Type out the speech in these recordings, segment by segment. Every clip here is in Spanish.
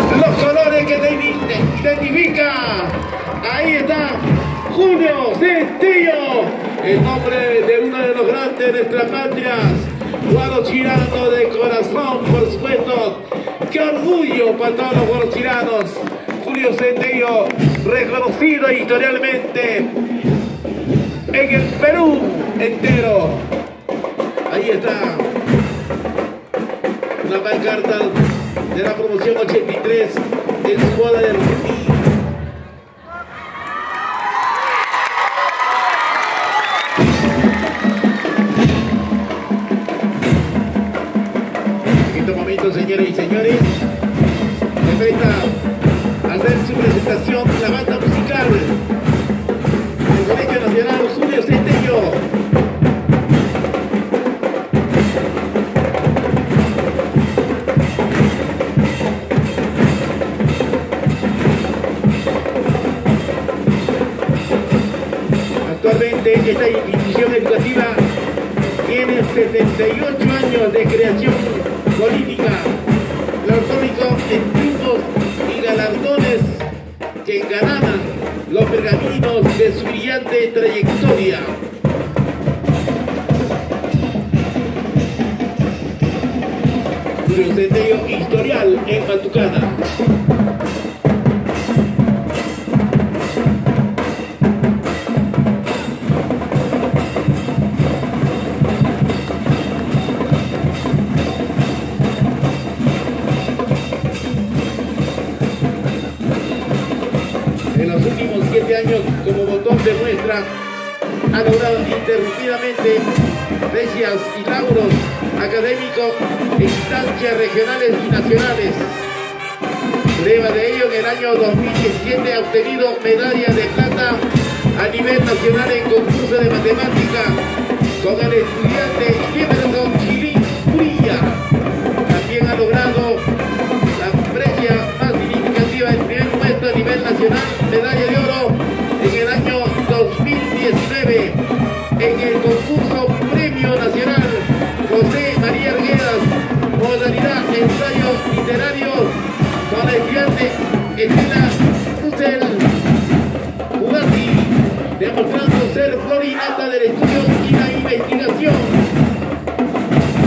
los colores que te identifica. Ahí está Julio Centello, el nombre de uno de los grandes de nuestras patrias. Guarochirano de corazón, por supuesto. ¡Qué orgullo para todos los guarochiranos! Julio Centello, reconocido historialmente en el Perú entero. Ahí está la pancarta de la promoción 83 en su boda de Argentina. Señoras y señores, se presta a hacer su presentación la banda musical del Colegio Nacional Julio Centello. Actualmente esta institución educativa tiene 78 años de creación política, platónico en triunfos y galardones que engalanan los pergaminos de su brillante trayectoria. Julio Centello historial en Matucana. En los últimos 7 años, como botón de muestra, ha logrado interrumpidamente precios y lauros académicos en instancias regionales y nacionales. Prueba de ello, en el año 2017 ha obtenido medalla de plata a nivel nacional en concurso de matemática con el estudiante Jefferson Chilín Purilla. También ha logrado la precia más significativa en primer puesto a nivel nacional, medalla de oro en el año 2019 en el concurso Premio Nacional José María Arguedas, modalidad ensayos literarios con la estudiante Estela Russell Ugasi, demostrando ser flor y nata del estudio y la investigación.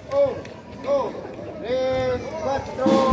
1, 2, 3, 4.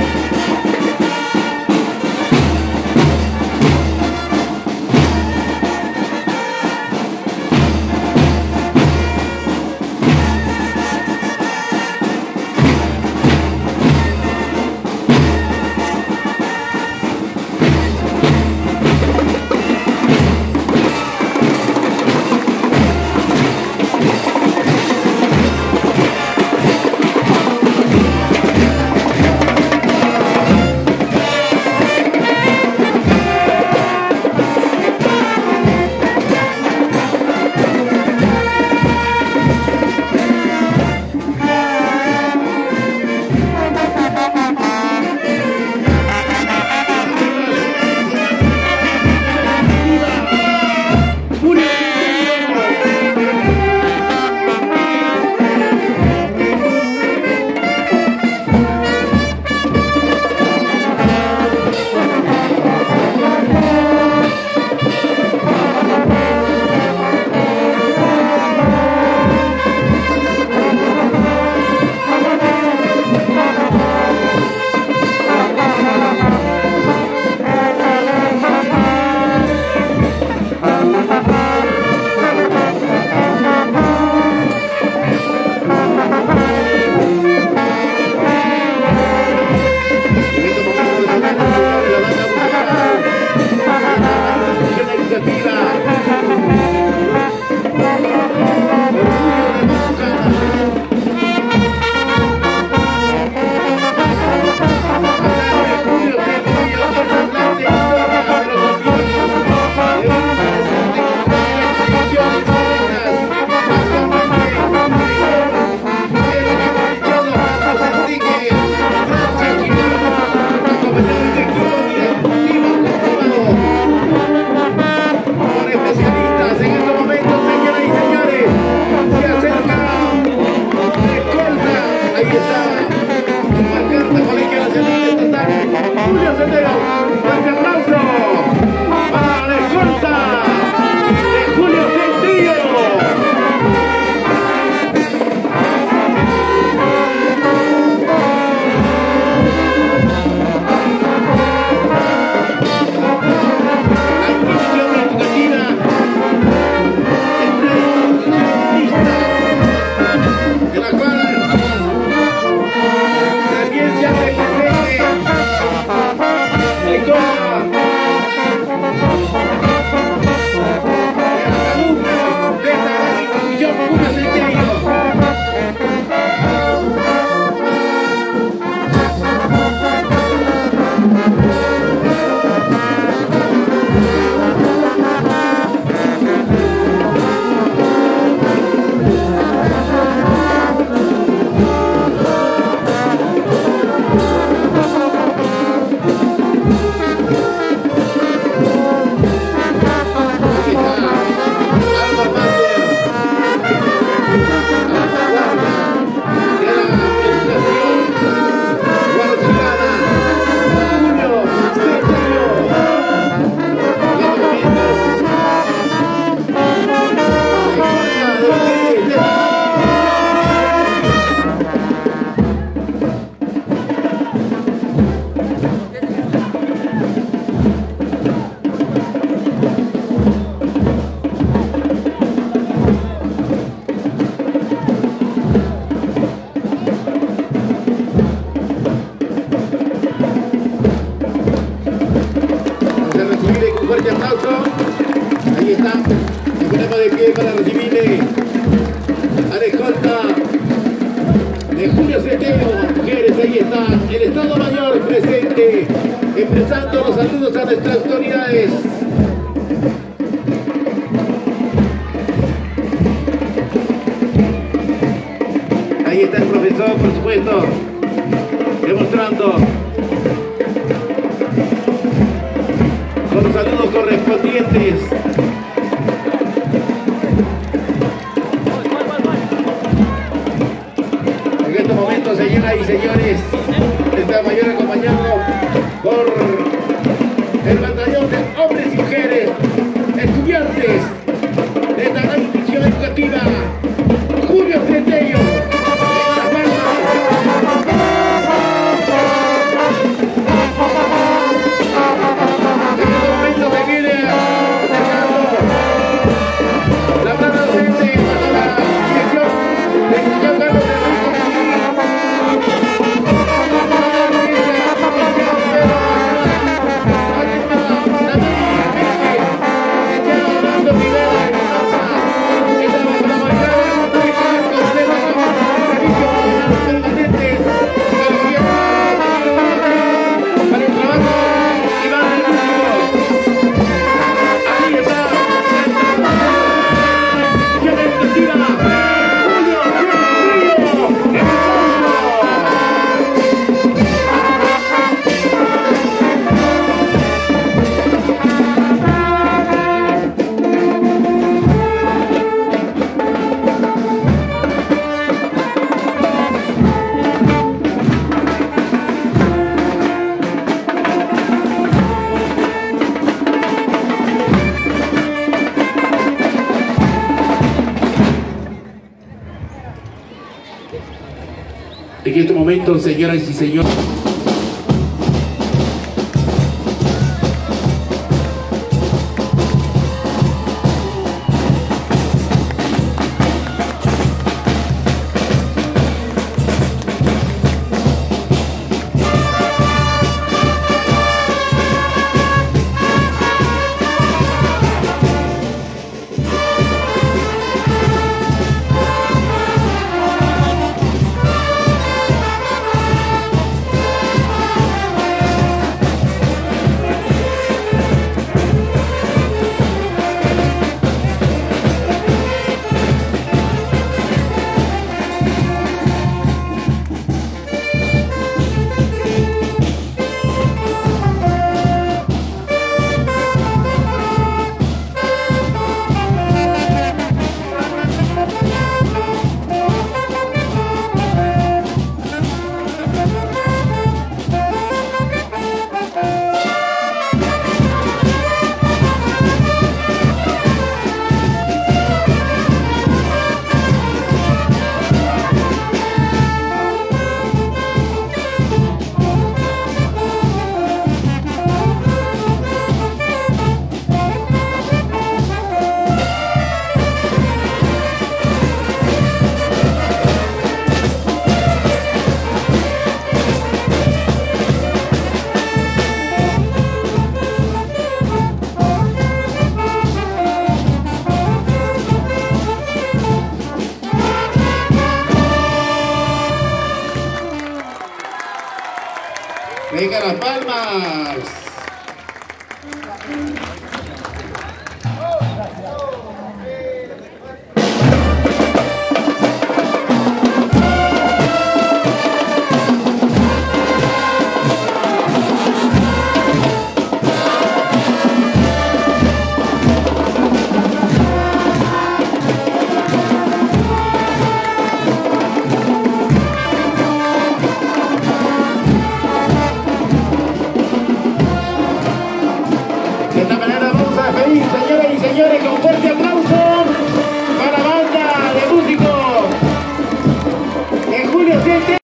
Expresando los saludos a nuestras autoridades. Ahí está el profesor, por supuesto, demostrando con los saludos correspondientes. En estos momentos, señoras y señores, está mayor acompañado por el batallón de hombres y mujeres, estudiantes de la institución educativa Julio Centello. En este momento, señoras y señores. Venga las palmas. De esta manera vamos a despedir, señoras y señores, con fuerte aplauso.